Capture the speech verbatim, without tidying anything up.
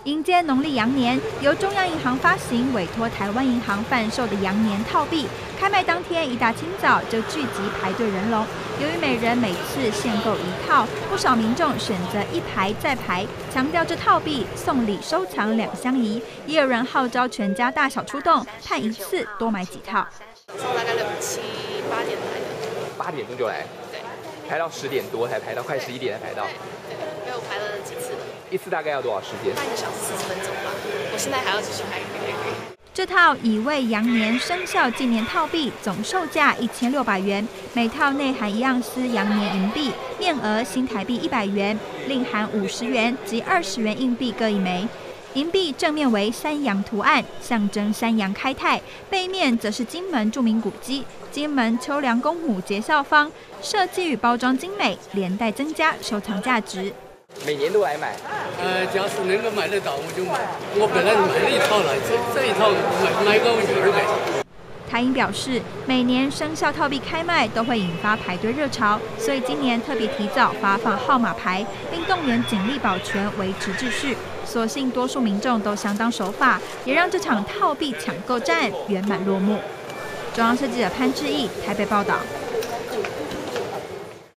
迎接农历羊年，由中央银行发行、委托台湾银行贩售的羊年套币，开卖当天一大清早就聚集排队人龙。由于每人每次限购一套，不少民众选择一排再排，强调这套币送礼收藏两相宜。也有人号召全家大小出动，盼一次多买几套。 早上大概六七八点来的， 八点钟就来， 对， 排到十点多才排到，快十一点才排到。 对，因为我排了几次了。 一次大概要多少时间？ 半个小时四十分钟吧。我现在还要继续排。 这套乙未羊年生肖纪念套币总售价一千六百元，每套内含一盎司羊年银币，面额新台币一百元，另含五十元及二十元硬币各一枚。银币正面为山羊图案，象征山羊开泰；背面则是金门著名古迹金门秋凉公母节孝坊，设计与包装精美，连带增加收藏价值。 每年都来买， 呃，只要是能够买得到，我就买。我本来买了一套了，这这一套买买个二百。 台银表示，每年生肖套币开卖都会引发排队热潮，所以今年特别提早发放号码牌，并动员警力保全，维持秩序。所幸多数民众都相当守法，也让这场套币抢购战圆满落幕。中央社记者潘志毅台北报道。